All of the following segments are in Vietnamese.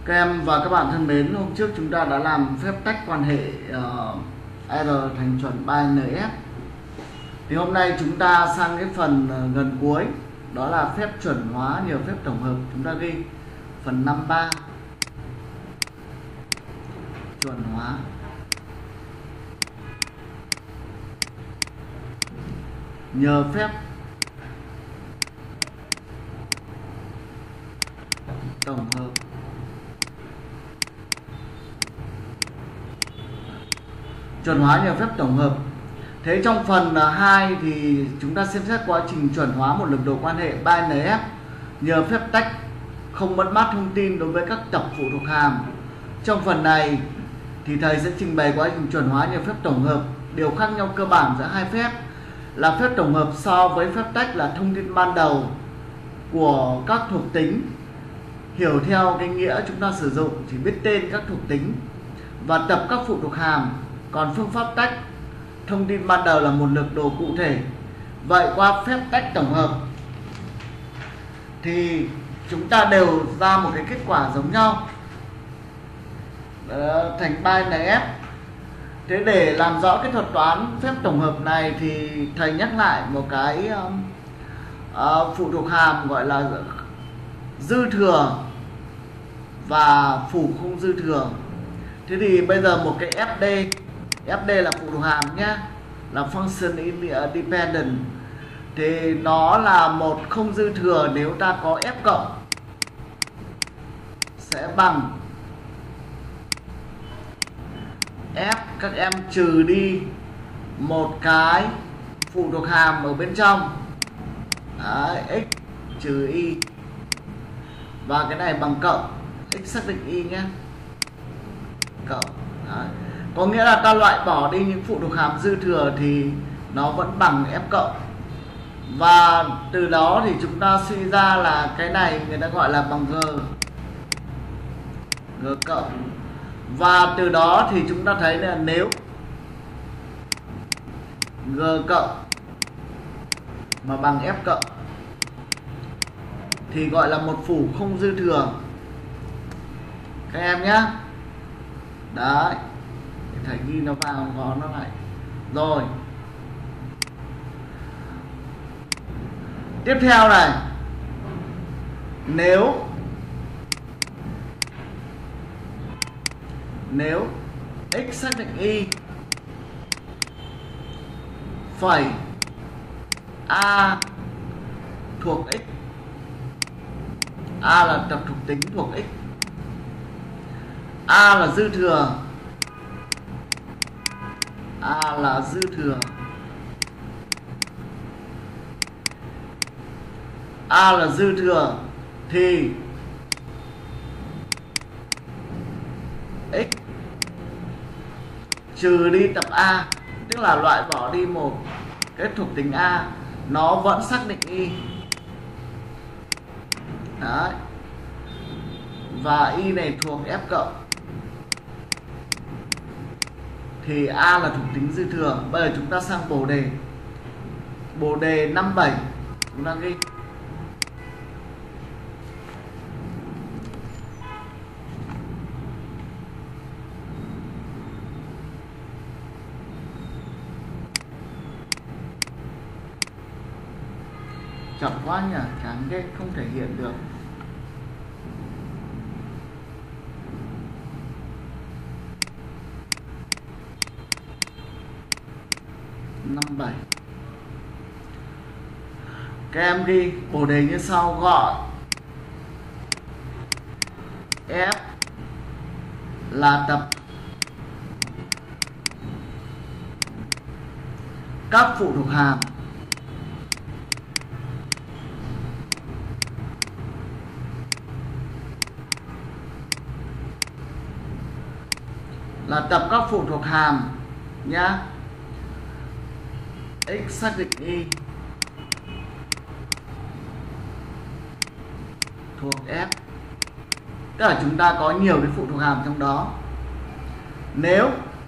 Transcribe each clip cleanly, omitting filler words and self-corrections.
Các em và các bạn thân mến, hôm trước chúng ta đã làm phép tách quan hệ R thành chuẩn 3NF. Thì hôm nay chúng ta sang cái phần gần cuối, đó là phép chuẩn hóa nhờ phép tổng hợp. Chúng ta ghi phần 53, chuẩn hóa nhờ phép tổng hợp. Chuẩn hóa nhờ phép tổng hợp. Thế trong phần 2 thì chúng ta xem xét quá trình chuẩn hóa một lực đồ quan hệ 3NF nhờ phép tách không mất mát thông tin đối với các tập phụ thuộc hàm. Trong phần này thì thầy sẽ trình bày quá trình chuẩn hóa nhờ phép tổng hợp. Điều khác nhau cơ bản giữa hai phép là phép tổng hợp so với phép tách là thông tin ban đầu của các thuộc tính, hiểu theo cái nghĩa chúng ta sử dụng chỉ biết tên các thuộc tính và tập các phụ thuộc hàm. Còn phương pháp tách, thông tin ban đầu là một lực đồ cụ thể. Vậy qua phép tách tổng hợp thì chúng ta đều ra một cái kết quả giống nhau, thành 3NF. Thế để làm rõ cái thuật toán phép tổng hợp này thì thầy nhắc lại một cái phụ thuộc hàm gọi là dư thừa và phủ không dư thừa. Thế thì bây giờ một cái FD là phụ thuộc hàm nhé, là function independent, thì nó là một không dư thừa nếu ta có F cộng sẽ bằng F các em trừ đi một cái phụ thuộc hàm ở bên trong. Đấy, x trừ y, và cái này bằng cộng, x xác định y nhé, cộng. Đấy. Có nghĩa là ta loại bỏ đi những phụ thuộc hàm dư thừa thì nó vẫn bằng F cộng. Và từ đó thì chúng ta suy ra là cái này người ta gọi là bằng G cộng. Và từ đó thì chúng ta thấy là nếu G cộng mà bằng F cộng thì gọi là một phủ không dư thừa các em nhé. Đấy, thầy ghi nó vào có nó lại rồi. Tiếp theo này, nếu x xác định y phẩy a thuộc x, a là tập thuộc tính thuộc x, a là dư thừa, a là dư thừa, a là dư thừa thì x trừ đi tập a, tức là loại bỏ đi một cái thuộc tính a, nó vẫn xác định y. Đấy, và y này thuộc F cộng thì a là thuộc tính dư thừa. Bây giờ chúng ta sang bồ đề 57, chúng ta ghi chậm quá nhỉ, chán ghê, không thể hiện được. Năm bảy. Các em ghi bồ đề như sau: gọi F là tập các phụ thuộc hàm nhá. X xác định y thuộc F, tức là chúng ta có nhiều cái phụ thuộc hàm trong đó. Nếu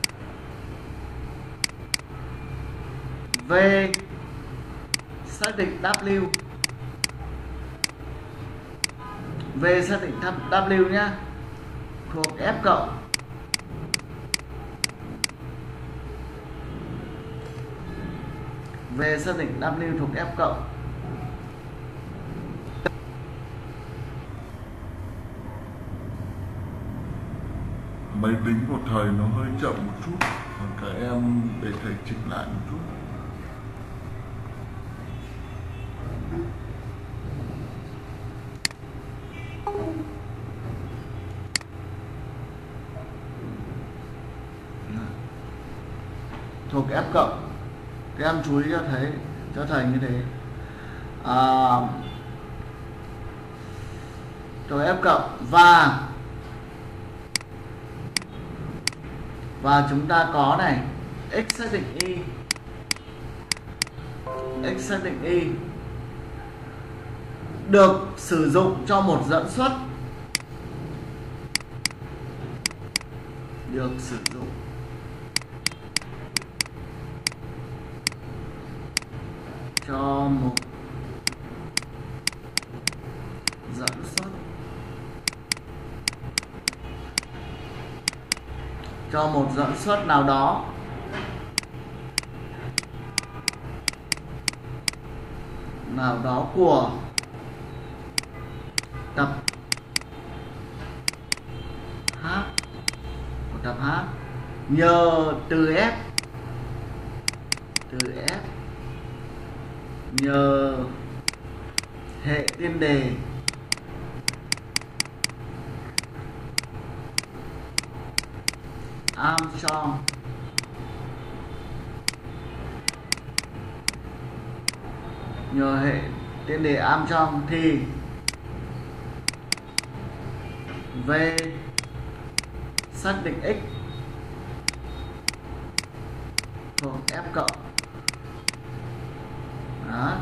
V xác định W, V xác định W nhé, thuộc F cộng. V xác định W thuộc F cộng. Máy tính của thầy nó hơi chậm một chút, còn các em để thầy chỉnh lại một chút. Thuộc F cộng. Các em chú ý cho thầy như thế. Thuộc F cộng và chúng ta có này x xác định y, x xác định y được sử dụng cho một dẫn xuất, được sử dụng cho một dẫn xuất, cho một dẫn xuất nào đó của tập H, nhờ từ F, nhờ hệ tiên đề Armstrong thì V xác định x thuộc F cộng. Đó.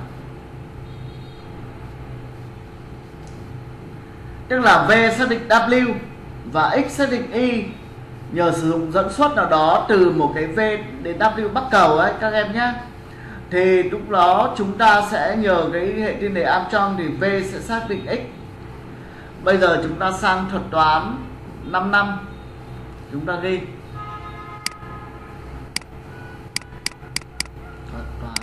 Tức là V xác định W và x xác định y nhờ sử dụng dẫn xuất nào đó từ một cái V đến W bắc cầu ấy các em nhé. Thì lúc đó chúng ta sẽ nhờ cái hệ tiên đề Armstrong thì V sẽ xác định x. Bây giờ chúng ta sang thuật toán 5 năm. Chúng ta ghi thuật toán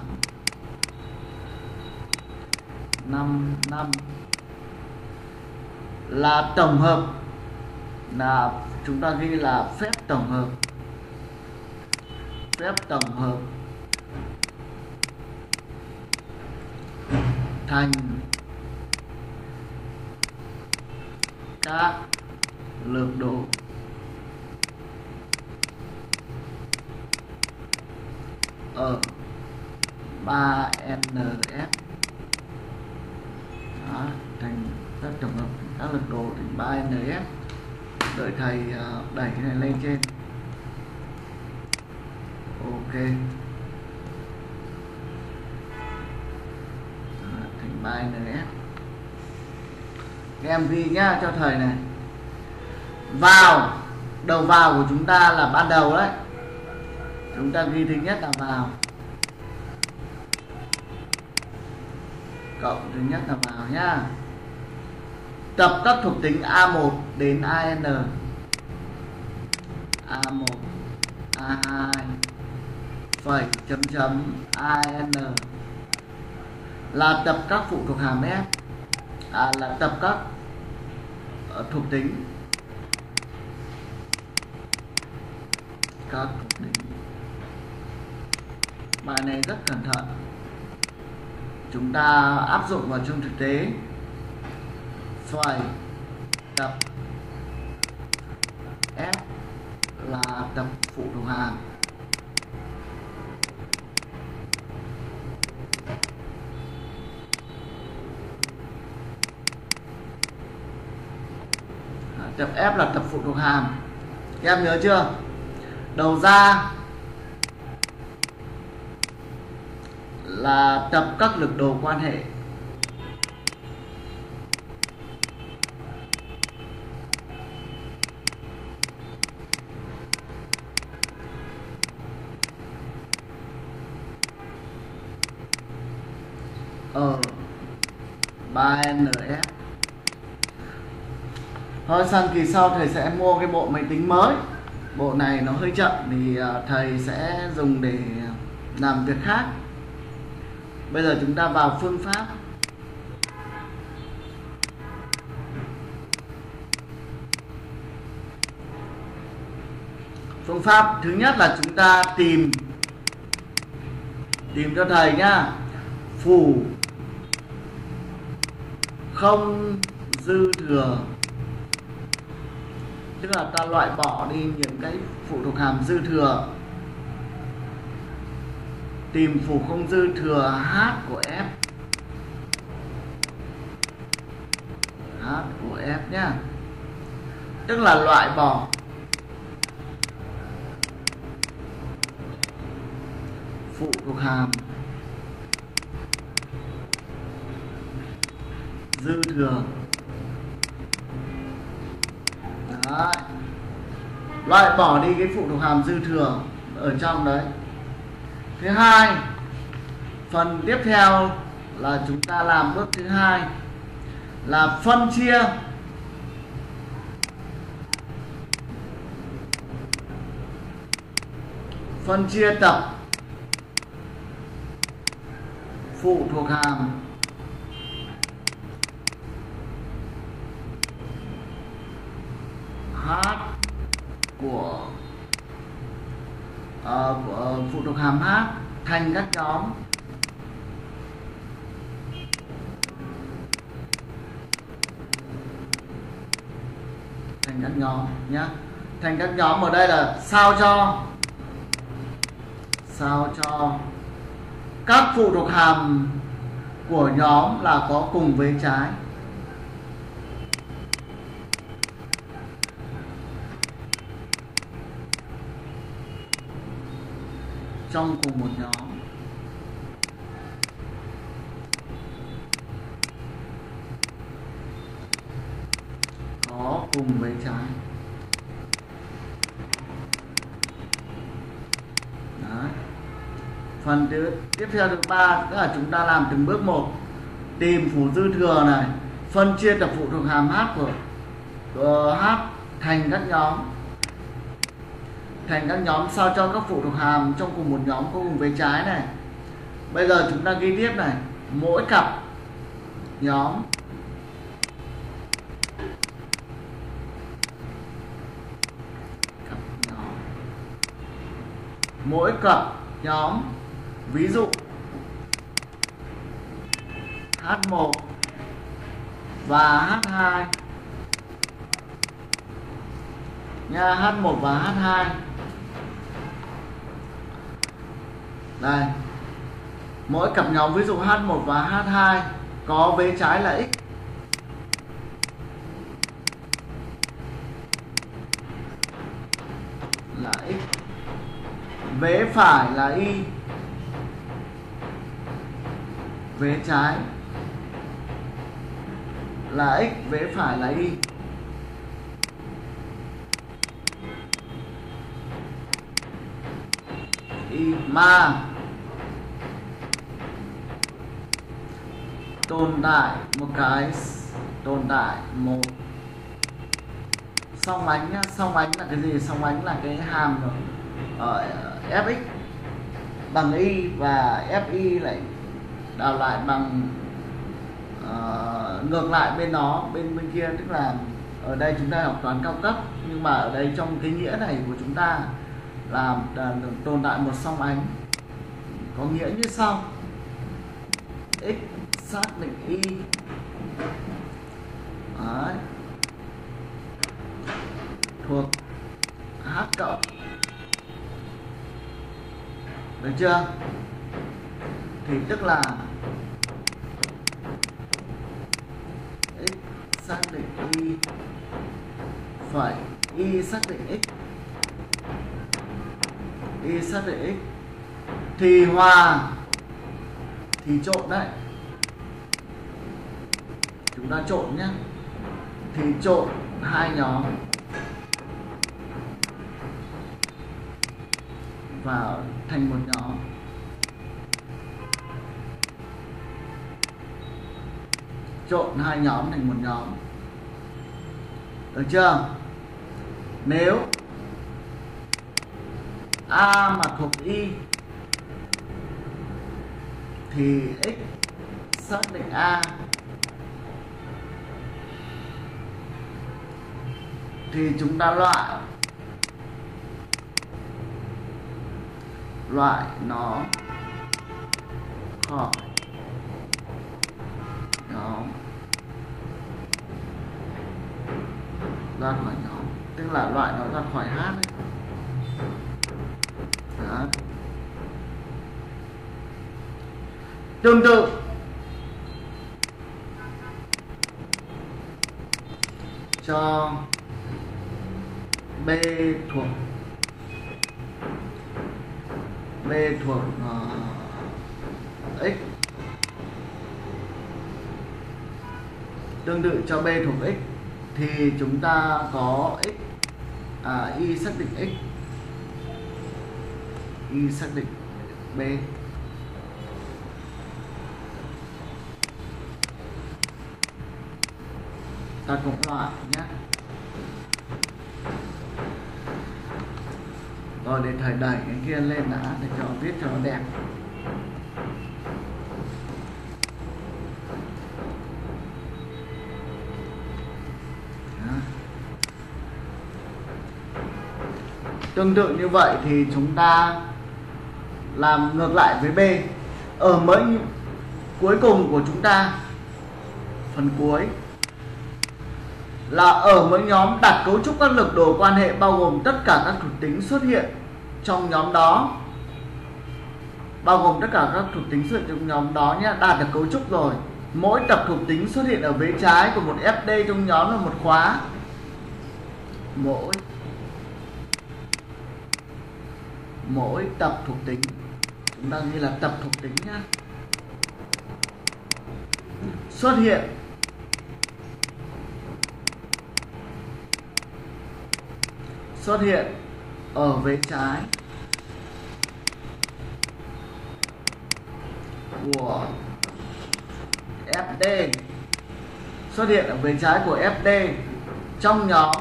5 năm là tổng hợp, là chúng ta ghi là phép tổng hợp. Phép tổng hợp thành các lược đồ ở 3NF. Đó, thành phép tổng hợp các lược đồ thành 3NF. Đợi thầy đẩy cái này lên trên. Ok. Đó, thành 3NF. Các em ghi nhá cho thầy này. Đầu vào của chúng ta là ban đầu đấy. Chúng ta ghi thứ nhất là vào. Cộng thứ nhất là vào nhá. Tập các thuộc tính A1 đến AN. A1, A2 phẩy chấm chấm AN là tập các phụ thuộc hàm F, là tập các thuộc tính, bài này rất cẩn thận, chúng ta áp dụng vào trong thực tế. Phẩy tập F là tập phụ thuộc hàm, tập F là tập phụ thuộc hàm. Các em nhớ chưa? Đầu ra là tập các lực đồ quan hệ. Ở 3NF. Thôi sang kỳ sau thầy sẽ mua cái bộ máy tính mới. Bộ này nó hơi chậm thì thầy sẽ dùng để làm việc khác. Bây giờ chúng ta vào phương pháp. Phương pháp thứ nhất là chúng ta tìm cho thầy nhá, phủ không dư thừa, tức là ta loại bỏ đi những cái phụ thuộc hàm dư thừa. Tìm phủ không dư thừa h của f, h của f nhá, tức là loại bỏ phụ thuộc hàm dư thừa. Đấy. Loại bỏ đi cái phụ thuộc hàm dư thừa ở trong đấy. Thứ hai, phần tiếp theo là chúng ta làm bước thứ hai là phân chia tập phụ thuộc hàm h của phụ thuộc hàm h thành các nhóm. Thành các nhóm nhá. Thành các nhóm ở đây là sao cho các phụ thuộc hàm của nhóm là có cùng vế trái. Trong cùng một nhóm. Có cùng vế trái. Đấy. Phần tiếp theo thứ ba, tức là chúng ta làm từng bước một. Tìm phủ dư thừa này, phân chia tập phụ thuộc hàm h của h thành các nhóm. Thành các nhóm sao cho các phụ thuộc hàm trong cùng một nhóm có cùng vế trái này. Bây giờ chúng ta ghi tiếp này, mỗi cặp nhóm mỗi cặp nhóm, ví dụ H1 và H2 nha, H1 và H2 đây, mỗi cặp nhóm ví dụ H1 và H2 có vế trái là x, vế phải là y, vế trái là x, vế phải là y. Y mà tồn tại một song ánh nhá. Song ánh là cái gì? Song ánh là cái hàm ở fx bằng y và fi lại đảo lại bằng ngược lại bên đó, bên kia, tức là ở đây chúng ta học toán cao cấp, nhưng mà ở đây trong cái nghĩa này của chúng ta là tồn tại một song ánh, có nghĩa như sau: x xác định y. Đấy. Thuộc h cộng. Được chưa? Thì tức là x xác định y phẩy y xác định x, y xác định x thì hòa, thì trộn đấy, chúng ta trộn nhé, thì trộn hai nhóm vào thành một nhóm. Trộn hai nhóm thành một nhóm. Được chưa? Nếu A mà thuộc Y thì X xác định A thì chúng ta loại nó khỏi nhóm, ra khỏi nhóm, tức là loại nó ra khỏi H ấy. Đó. Tương tự cho B thuộc X, tương tự cho B thuộc X thì chúng ta có Y xác định X, Y xác định B. Ta cũng loại nhé. Rồi để thầy đẩy cái kia lên đã để cho viết cho nó đẹp. Đó. Tương tự như vậy thì chúng ta làm ngược lại với B. Ở mới cuối cùng của chúng ta, phần cuối là ở mỗi nhóm đặt cấu trúc các lực đồ quan hệ bao gồm tất cả các thuộc tính xuất hiện trong nhóm đó, trong nhóm đó nhé. Đạt được cấu trúc rồi, mỗi tập thuộc tính xuất hiện ở vế trái của một FD trong nhóm là một khóa. Mỗi tập thuộc tính, chúng ta ghi là tập thuộc tính nhé, xuất hiện ở vế trái của FD, xuất hiện ở vế trái của FD trong nhóm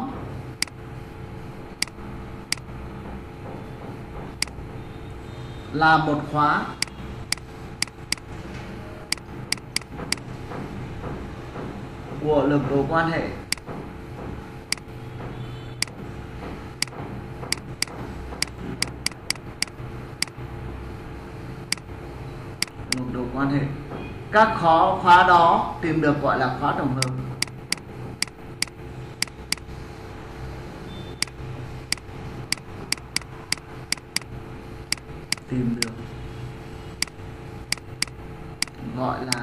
là một khóa. Của lực đồ quan hệ các khóa đó tìm được gọi là khóa tổng hợp. Tìm được gọi là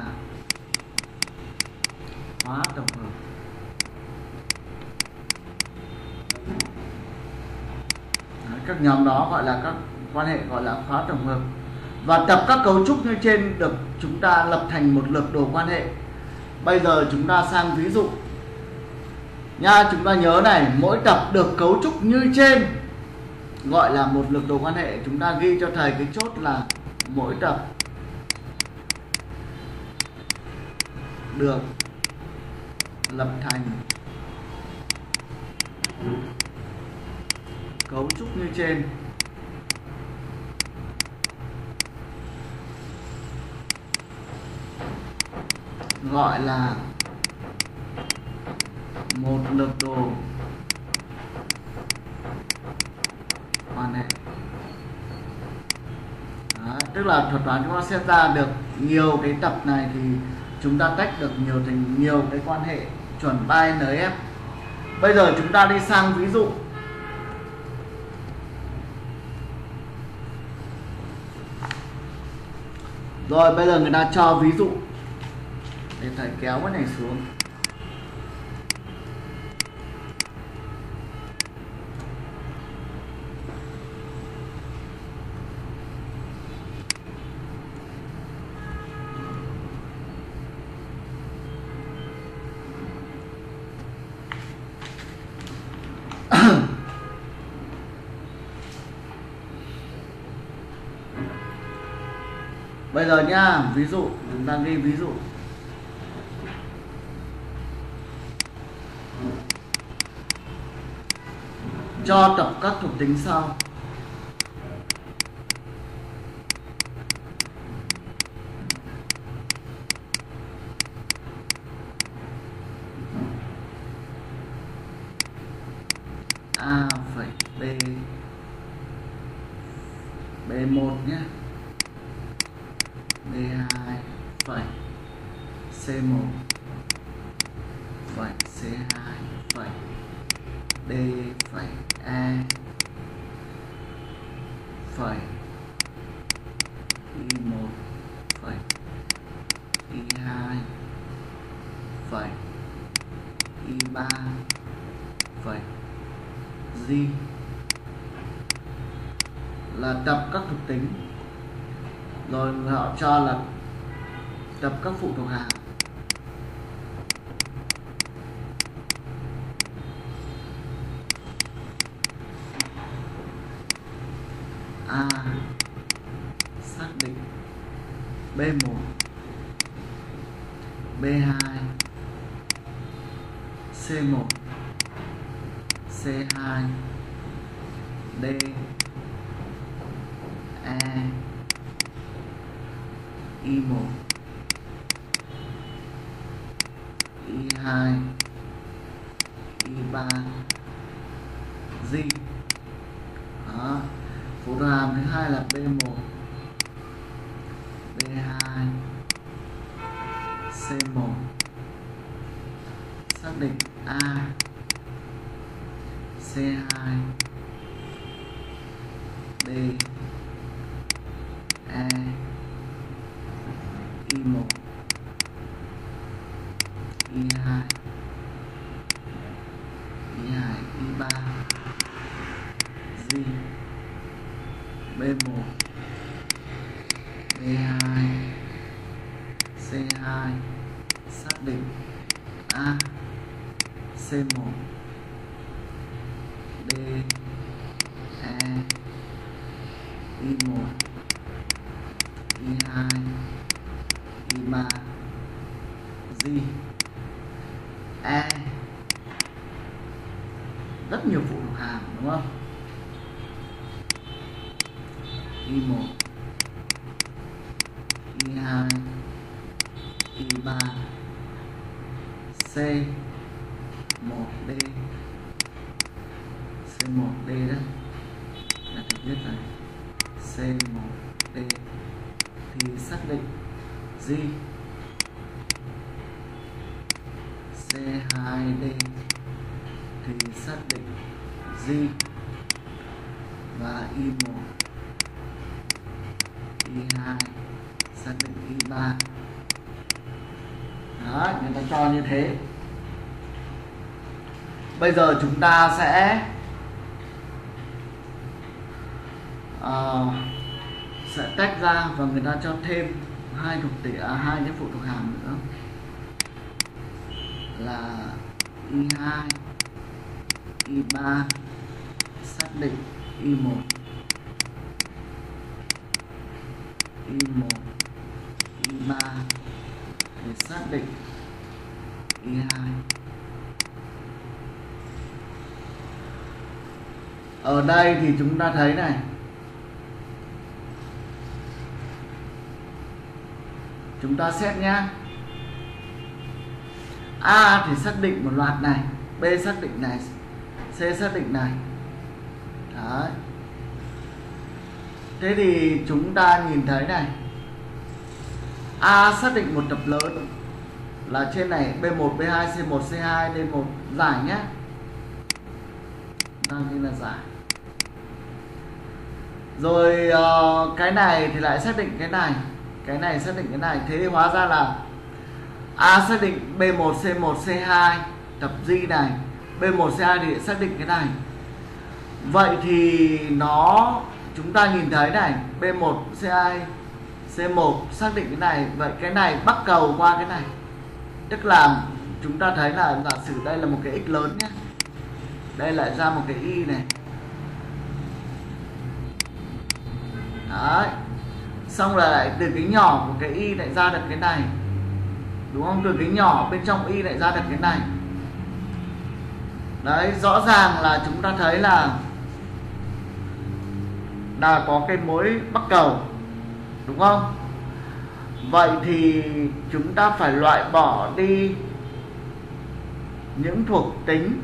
khóa tổng hợp. Các nhóm đó gọi là các quan hệ gọi là khóa tổng hợp. Và tập các cấu trúc như trên được chúng ta lập thành một lược đồ quan hệ. Bây giờ chúng ta sang ví dụ nha. Chúng ta nhớ này, mỗi tập được cấu trúc như trên gọi là một lược đồ quan hệ. Chúng ta ghi cho thầy cái chốt là mỗi tập được lập thành cấu trúc như trên gọi là một lược đồ quan hệ. Đó, tức là thuật toán chúng ta xét ra được nhiều cái tập này thì chúng ta tách được thành nhiều cái quan hệ chuẩn 3NF. Bây giờ chúng ta đi sang ví dụ. Rồi bây giờ người ta cho ví dụ để thầy kéo cái này xuống. Bây giờ nhá, ví dụ chúng ta ghi ví dụ. cho tập các thuộc tính sau. A phẩy B B1 nhé, B2 phẩy C1 phẩy C2 phẩy D phẩy E phẩy I1 phẩy I2 phẩy I3 phẩy G là tập các thuộc tính, rồi họ cho là tập các phụ thuộc hàm. A xác định B1 B2 C1 C2 D E I1 I2 I3 G. Đó. Phụ thuộc hàm thứ hai là B1 B2 C1 xác định A C2 D E I1 I2 I3 G. B1 B2 C2 xác định A C1 D E I1 I2 I3 G. E rất nhiều phụ thuộc hàm đúng không? I1 I2 I3 C1D C1D đó là được viết này, C1D thì xác định G. C2D thì xác định G và I1 I2 xác định I3. Đó, người ta cho như thế. Bây giờ chúng ta sẽ tách ra và người ta cho thêm hai cái phụ thuộc hàm nữa là I2 I3 xác định I1 I1 I3 để xác định I2. Ở đây thì chúng ta thấy này, chúng ta xét nhá. A thì xác định một loạt này, B xác định này, C xác định này. Đấy. Thế thì chúng ta nhìn thấy này, A xác định một tập lớn là trên này B1, B2, C1, C2, D1 giải nhé. Đang ghi là giải. Rồi cái này thì lại xác định cái này xác định cái này. Thế thì hóa ra là A xác định B1, C1, C2 tập G này, B1, C2 thì xác định cái này. Vậy thì chúng ta nhìn thấy này, B1, C2, C1 xác định cái này. Vậy cái này bắc cầu qua cái này, tức là chúng ta thấy là giả sử đây là một cái x lớn nhé, đây lại ra một cái y này. Đấy. Xong là lại từ cái nhỏ của cái y lại ra được cái này, đúng không? Từ cái nhỏ bên trong y lại ra được cái này. Đấy, rõ ràng là chúng ta thấy là có cái mối bắc cầu, đúng không? Vậy thì chúng ta phải loại bỏ đi những thuộc tính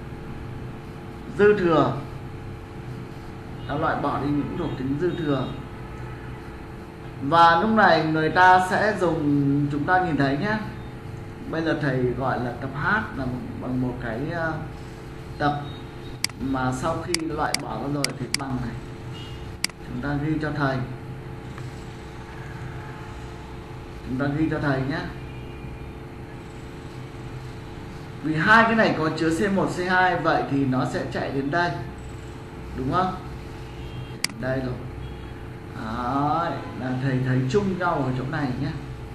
dư thừa. Loại bỏ đi những thuộc tính dư thừa. Và lúc này người ta sẽ dùng, chúng ta nhìn thấy nhé, bây giờ thầy gọi là tập H là bằng một cái tập mà sau khi loại bỏ ra rồi thì bằng này, chúng ta ghi cho thầy, nhé. Vì hai cái này có chứa C1, C2, vậy thì nó sẽ chạy đến đây, đúng không? Đây rồi. Đấy, là thầy thấy chung nhau ở chỗ này nhé.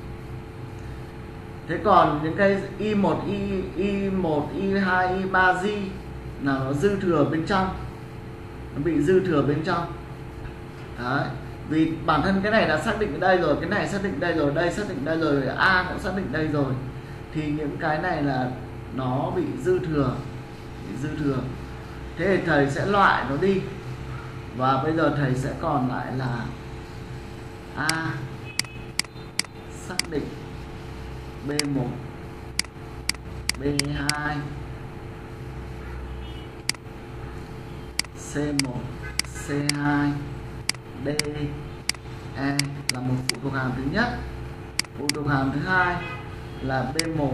Thế còn những cái I1, I1, I2, I3G là nó dư thừa bên trong, nó bị dư thừa bên trong. Đấy, vì bản thân cái này đã xác định ở đây rồi, cái này xác định đây rồi, đây xác định đây rồi, A cũng xác định đây rồi, thì những cái này là nó bị dư thừa, thế thì thầy sẽ loại nó đi. Và bây giờ thầy sẽ còn lại là A xác định B1, B2, C1, C2, D, E là một phụ thuộc hàm thứ nhất. Phụ thuộc hàm thứ hai là B1,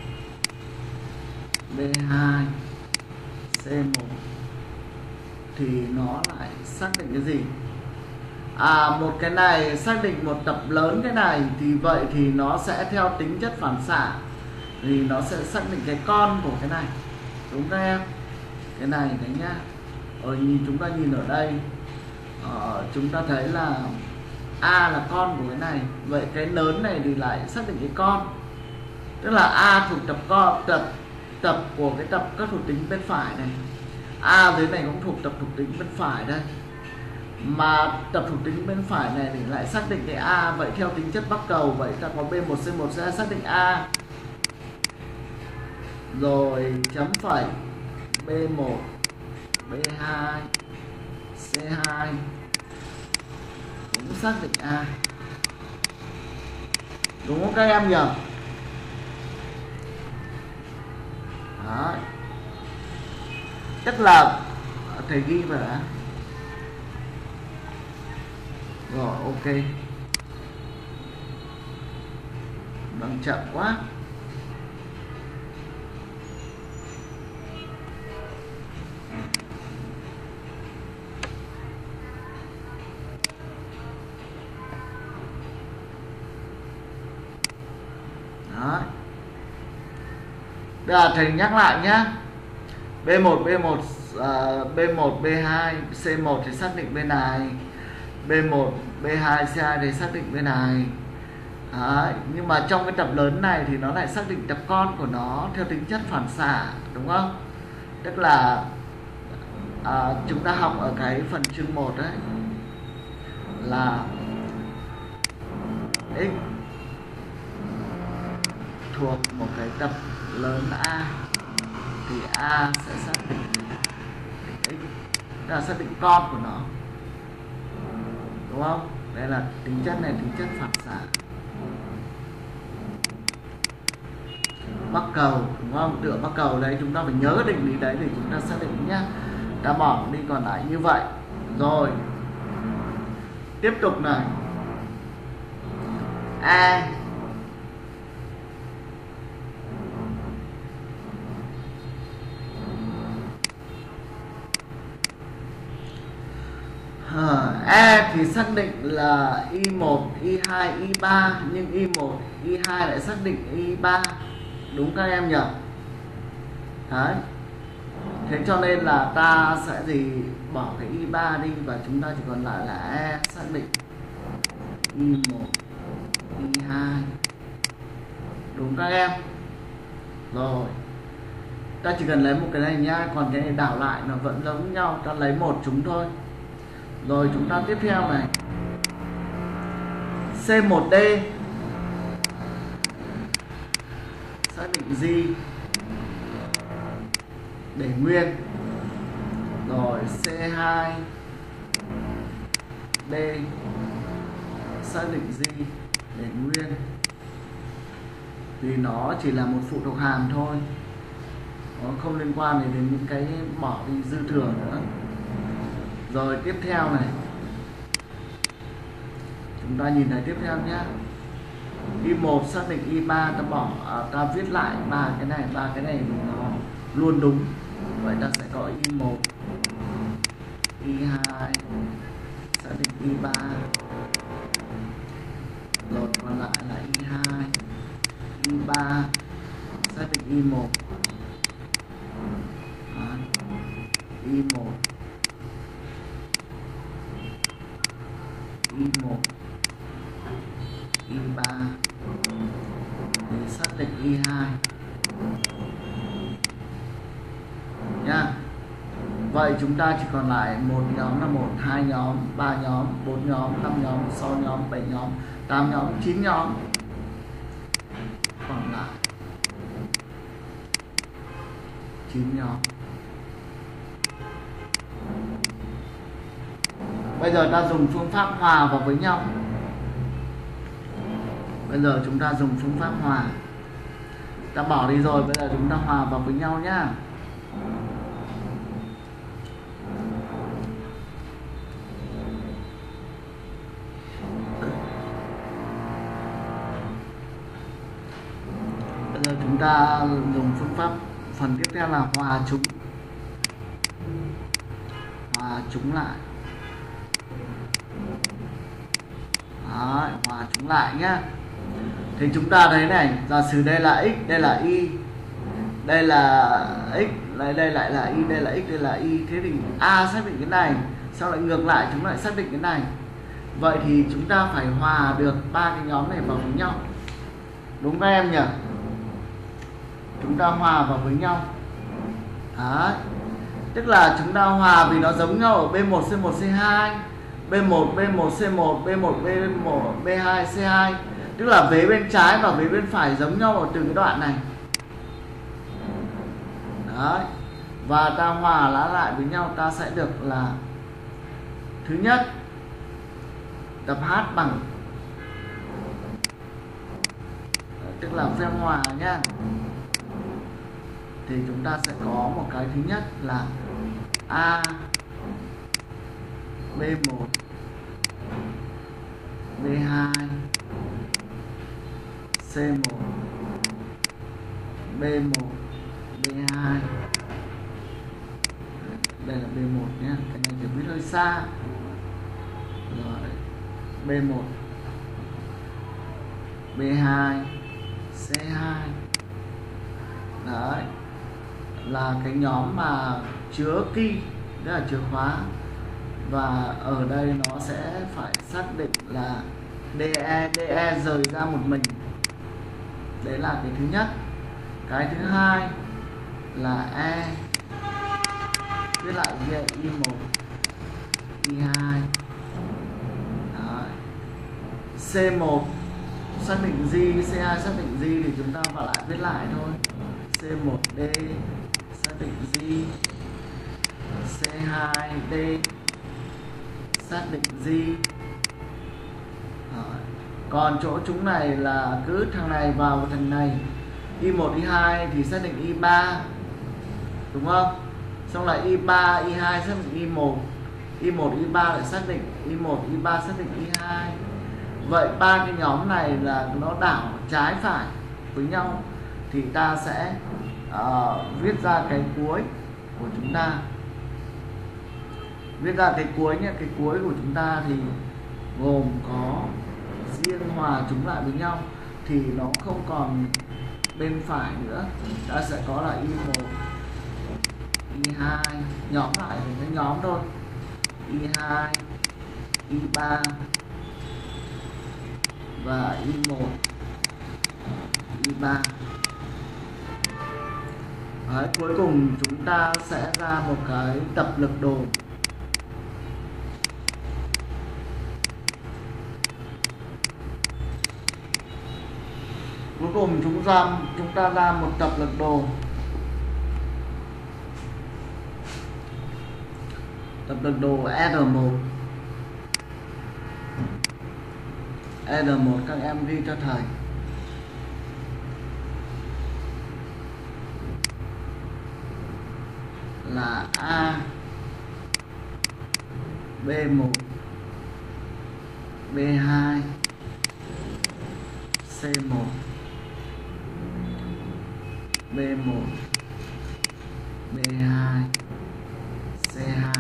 B2, C1 thì nó lại xác định cái gì? Một cái này xác định một tập lớn cái này, thì vậy thì nó sẽ theo tính chất phản xạ, thì nó sẽ xác định cái con của cái này, đúng không em? Cái này đấy nhá. Chúng ta nhìn ở đây, chúng ta thấy là A là con của cái này, vậy cái lớn này thì lại xác định cái con, tức là A thuộc tập của cái tập các thuộc tính bên phải này, A dưới này cũng thuộc tập thuộc tính bên phải đây, mà tập thuộc tính bên phải này thì lại xác định cái A, vậy theo tính chất bắc cầu, vậy ta có B1, C1 sẽ xác định A, rồi chấm phẩy B1, B2, C2 cũng xác định A, đúng không các em nhỉ? Đấy, tức là thầy ghi vào đã. Rồi, ok. Đang chậm quá. Đó. Bây giờ thầy nhắc lại nhé. B1, B2, C1 thì xác định bên này, B1, B2, C2 thì xác định bên này. Đấy, nhưng mà trong cái tập lớn này thì nó lại xác định tập con của nó theo tính chất phản xạ, đúng không? Tức là chúng ta học ở cái phần chương 1 đấy là x thuộc một cái tập lớn A thì A sẽ xác định x, tức là xác định con của nó, đúng không? Đây là tính chất này, tính chất phản xạ bắc cầu, đúng không? Tựa bắc cầu đấy, chúng ta phải nhớ cái định lý đấy để chúng ta xác định nhá. Ta bỏ đi còn lại như vậy. Rồi tiếp tục này, E thì xác định là Y1, Y2, Y3, nhưng Y1, Y2 lại xác định Y3, đúng các em nhỉ? Đấy, thế cho nên là ta sẽ bỏ cái Y3 đi và chúng ta chỉ còn lại là E xác định Y1, Y2, đúng các em? Rồi, ta chỉ cần lấy một cái này nhá, còn cái này đảo lại nó vẫn giống nhau, ta lấy một chúng thôi. Rồi chúng ta tiếp theo này, C1D xác định gì? để nguyên. Rồi C2 D xác định Z để nguyên, vì nó chỉ là một phụ thuộc hàm thôi, nó không liên quan đến những cái bỏ đi dư thừa nữa. Rồi tiếp theo này, chúng ta nhìn thấy tiếp theo nhé. Y1 xác định Y3, ta viết lại ba cái này thì nó luôn đúng. Vậy ta sẽ có Y1 Y2 xác định Y3, rồi còn lại là Y2 Y3 xác định Y1. Y1 Y1 Y3 thì xác định Y2 nha. Vậy chúng ta chỉ còn lại một nhóm là 1, 2 nhóm, 3 nhóm, 4 nhóm, 5 nhóm, 6 nhóm, 7 nhóm, 8 nhóm, 9 nhóm. Còn lại 9 nhóm. Bây giờ ta dùng phương pháp hòa vào với nhau. Bây giờ chúng ta dùng phương pháp hòa. Ta bỏ đi rồi, bây giờ chúng ta hòa vào với nhau nhá. Bây giờ chúng ta dùng phương pháp phần tiếp theo là hòa chúng. Hòa chúng lại. Đấy, hòa chúng lại nhá. Thì chúng ta thấy này, giả sử đây là x, đây là y, đây là x, đây lại là y, đây là x, đây là y. Thế thì A xác định cái này, sau lại ngược lại chúng lại xác định cái này. Vậy thì chúng ta phải hòa được ba cái nhóm này vào với nhau, đúng không em nhỉ? Chúng ta hòa vào với nhau. Đấy. Tức là chúng ta hòa vì nó giống nhau ở B1 C1 C2, B1 B1 C1, B1 B1 B2 C2. Tức là vế bên trái và vế bên phải giống nhau ở từ cái đoạn này. Đấy. Và ta hòa lại với nhau, ta sẽ được là thứ nhất, tập H bằng, tức là phép hòa nhá. Thì chúng ta sẽ có một cái thứ nhất là A B1 B2 C1 B1 B2. Đây là B1 nhé, cái này thì viết hơi xa. Rồi B1 B2 C2. Đấy là cái nhóm mà chứa key, tức là chìa khóa. Và ở đây nó sẽ phải xác định là DE rời ra một mình. Đấy là cái thứ nhất. Cái thứ hai là E, viết lại về Y1 Y2. Đấy. C1 xác định Z, C2 xác định Z thì chúng ta vào lại viết lại thôi. C1D xác định Z, C2D xác định Z. Còn chỗ chúng này là cứ thằng này vào thằng này. Y1 Y2 thì xác định Y3, đúng không? Xong lại Y3 Y2 xác định Y1, Y1 Y3 lại xác định Y1 Y3 xác định Y2. Vậy ba cái nhóm này là nó đảo trái phải với nhau thì ta sẽ viết ra cái cuối của chúng ta. Viết ra cái cuối nhé. Cái cuối của chúng ta thì gồm có riêng hòa chúng lại với nhau thì nó không còn bên phải nữa, ta sẽ có là Y1 Y2 nhóm lại với cái nhóm thôi, Y2 Y3 và Y1 Y3. Đấy, cuối cùng chúng ta sẽ ra một cái tập lực đồ. Cuối cùng chúng ta ra một tập lực đồ. Tập lực độ R1. R1 các em ghi cho thầy là A, B1, B2, C1, B1, B2, C2.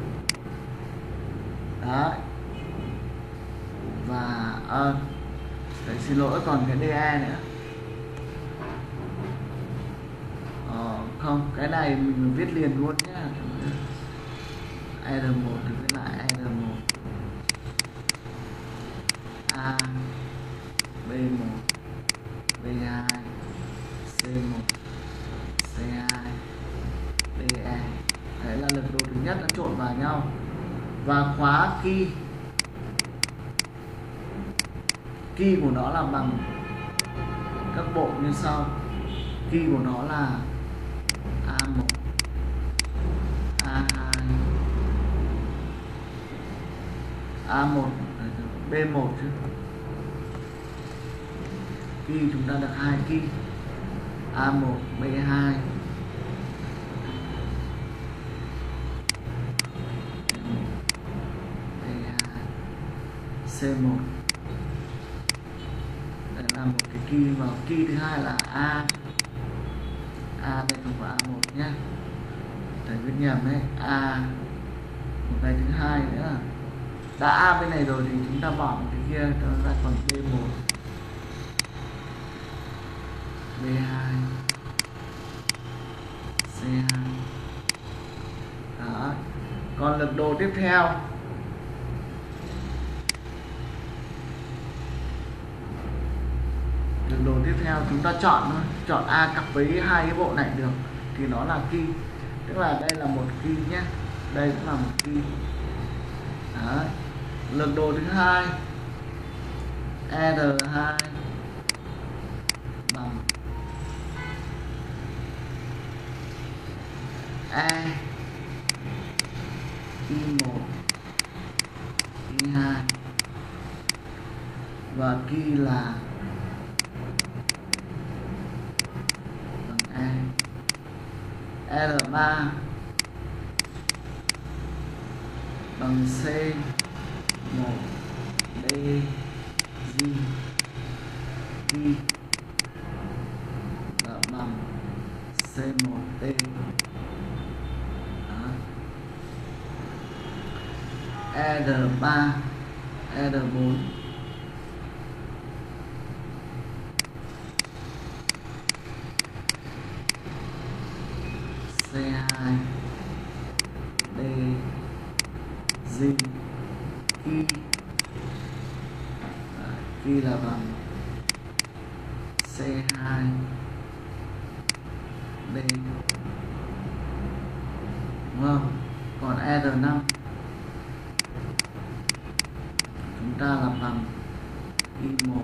Đấy. Và đấy, xin lỗi, còn cái DE nữa. Không, cái này mình viết liền luôn nhé. R1 thì viết lại R1 A, B1, B2, C1, C2, DE. Đấy là lực độ thứ nhất nó trộn vào nhau. Và khóa key của nó là bằng các bộ như sau. Key của nó là A1, A2, A1, B1 chứ. Key chúng ta được 2 key. A1, B2, C1. Đây là một cái key, và key thứ hai là A. Đây không phải A1 nhé, thầy viết nhầm đấy. A, một cái thứ hai nữa. Đã A bên này rồi thì chúng ta bỏ một cái kia cho ra còn B1, B2, C2. Đó. Còn lực độ tiếp theo chúng ta chọn thôi, chọn A cặp với hai cái bộ này được thì nó là key, tức là đây là một key nhé, đây cũng là một key. Đấy. Lực độ thứ hai R2 bằng E, I1, I2, và key là R3 bằng C1, D, G, key là bằng C1, D. R3, R4 C2, D, G, key là bằng C2, D, đúng không? Còn R5 chúng ta là bằng I1,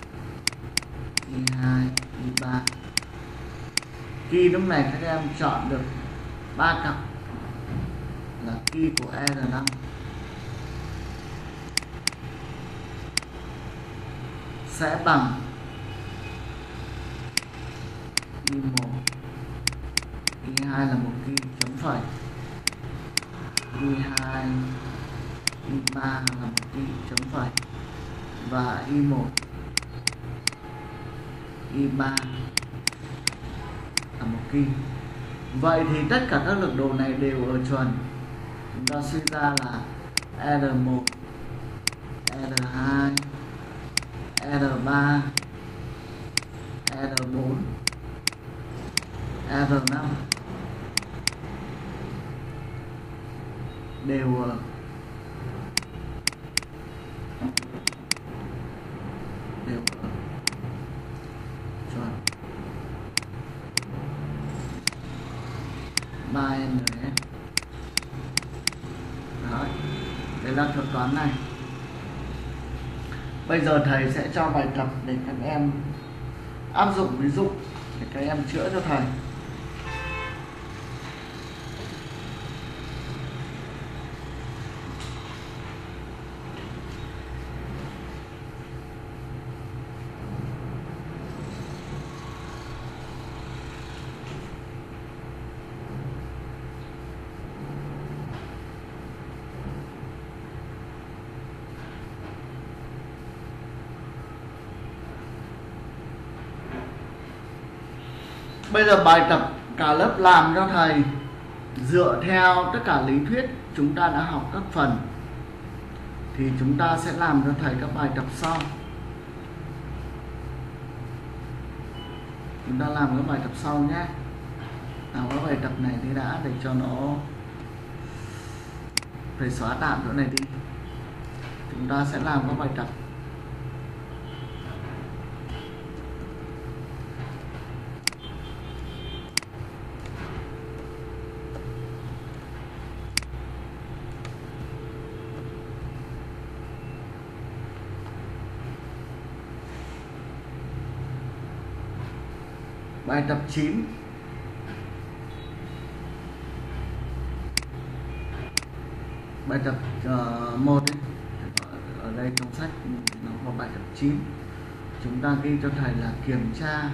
I2, I3. Key lúc này các em chọn được 3 cặp là key của R5 sẽ bằng I1, I2 là một key chấm phẩy, I2, I3 là một key chấm phẩy, và I1, I3 là một key. Vậy thì tất cả các lực độ này đều ở chuẩn. Chúng ta suy ra là R1, R2, R3, R4, R5 đều ở chuẩn 3N. Đó, đây là thuật toán này. Bây giờ thầy sẽ cho bài tập để các em áp dụng ví dụ để các em chữa cho thầy. Bây giờ bài tập cả lớp làm cho thầy dựa theo tất cả lý thuyết chúng ta đã học các phần, thì chúng ta sẽ làm cho thầy các bài tập sau. Chúng ta làm các bài tập sau nhé. Nào, các bài tập này thì đã, để cho nó, phải xóa tạm chỗ này đi. Chúng ta sẽ làm các bài tập. Bài tập 9. Bài tập 1 ấy. Ở đây trong sách nó có bài tập 9. Chúng ta ghi cho thầy là kiểm tra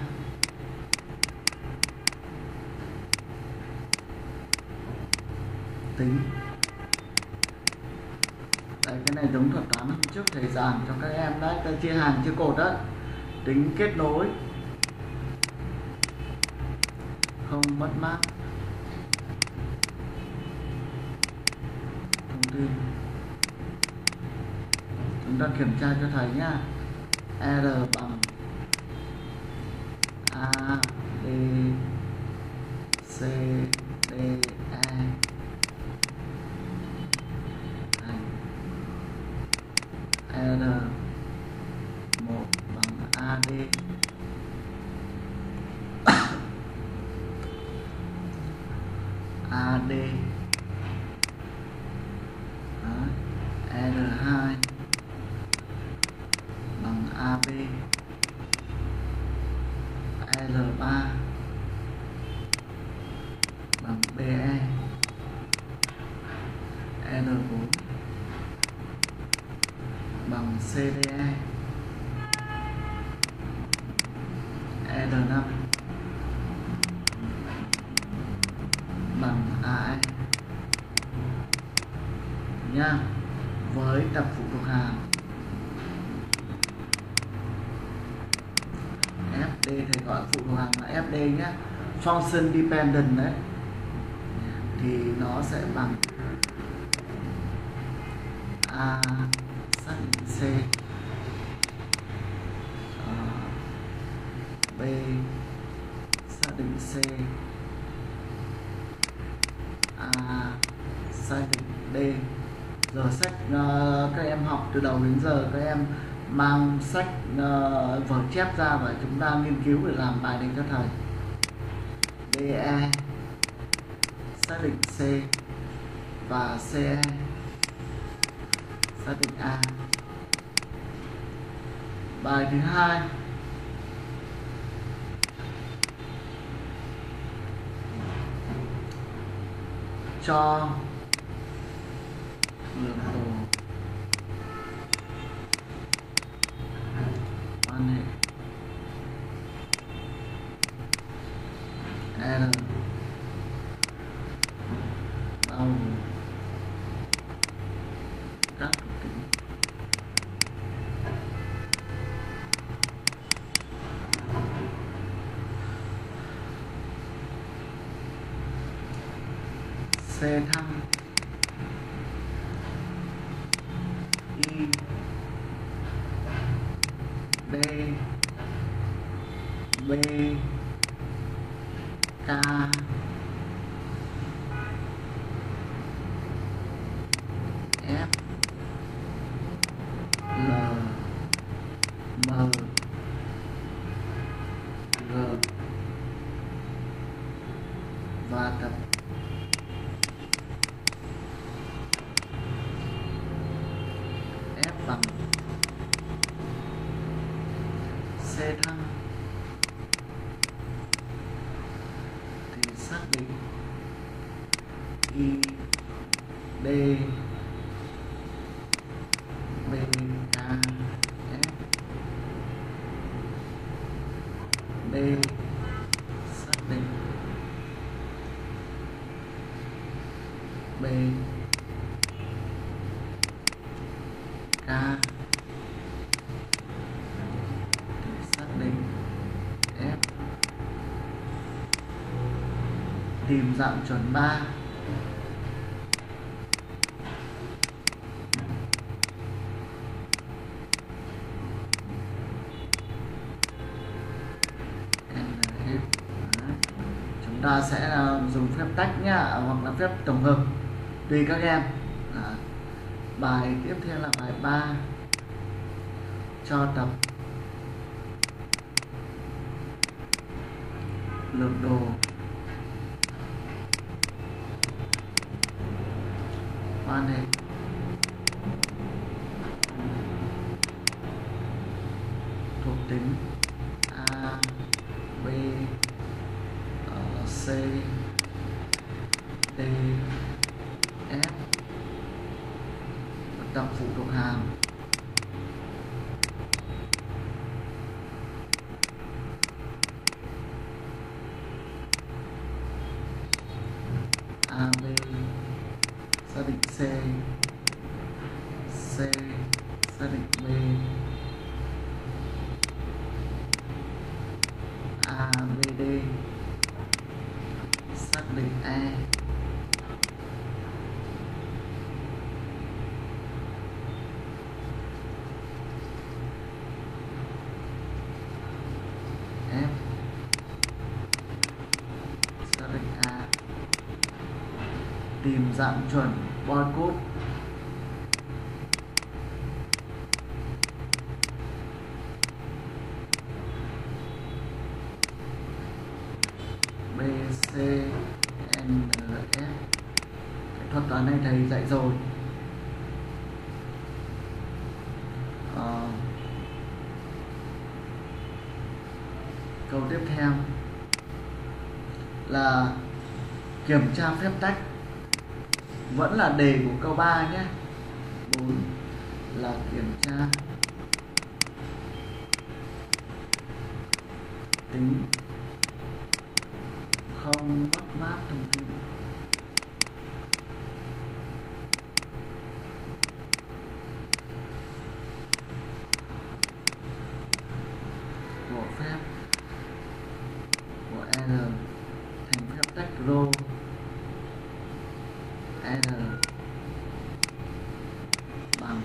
tính. Đấy, cái này giống thuật toán hôm trước thầy giảng cho các em đấy, ta chia hàng chia cột đấy. Tính kết nối không mất mát thông tin. Chúng ta kiểm tra cho thầy nhá. R bằng A B C D E. R 1 bằng AD. AD. R2 bằng AB. L3 bằng BE. L4 bằng CDE. L5 bằng AE nha. Với tập phụ thuộc hàm FD, thầy gọi phụ thuộc hàm là FD nhé, function dependent đấy, thì nó sẽ bằng A xác định C, B xác định C, A xác định D. Giờ sách các em học từ đầu đến giờ, các em mang sách vở chép ra và chúng ta nghiên cứu để làm bài này cho thầy. DE xác định C và CE xác định A. Bài thứ hai, cho lượng đồ quan hệ R bao gồm các thuộc tính C thăng I D B K F L M G và tập F bằng C thăng thì xác định I D B K F D xác định B K thì xác định F tìm dạng chuẩn 3. Chúng ta sẽ dùng phép tách nhá, hoặc là phép tổng hợp tùy các em. Bài tiếp theo là bài 3 cho tập lược đồ quan hệ thuộc tính A, B, C, D, F, tập phụ thuộc hàm A, B, xác định C, C xác định B, A, B, D xác định E, F xác định A. Tìm dạng chuẩn barcode B, C, N, F. Cái thuật toán này thầy dạy rồi. Câu tiếp theo là kiểm tra phép tách, vẫn là đề của câu 3 nhé. 4 là kiểm tra tính không mất mát thông tin của phép của R thành phép tách rho R bằng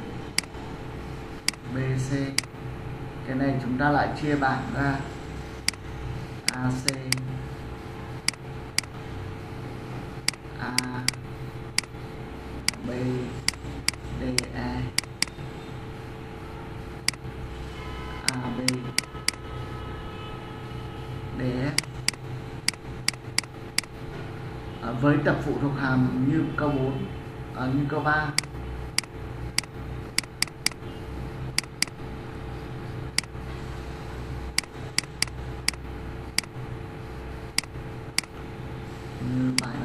BC. Cái này chúng ta lại chia bảng ra AC, A, B, D, E, A, B, D, F. Với tập phụ thuộc hàm như câu 4, như câu 3. Như bài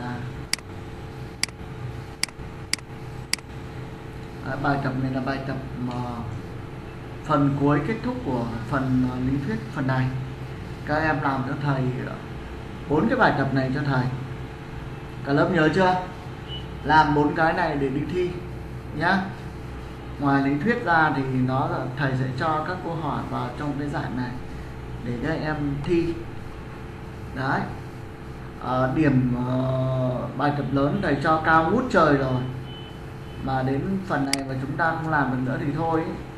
3. Bài tập này là bài tập mà phần cuối kết thúc của phần lý thuyết phần này. Các em làm cho thầy 4 cái bài tập này cho thầy. Cả lớp nhớ chưa? Làm 4 cái này để đi thi nhá. Ngoài lý thuyết ra thì thầy sẽ cho các câu hỏi vào trong cái giải này để các em thi. Đấy. Điểm bài tập lớn thầy cho cao ngút trời rồi, mà đến phần này mà chúng ta không làm được nữa thì thôi ấy.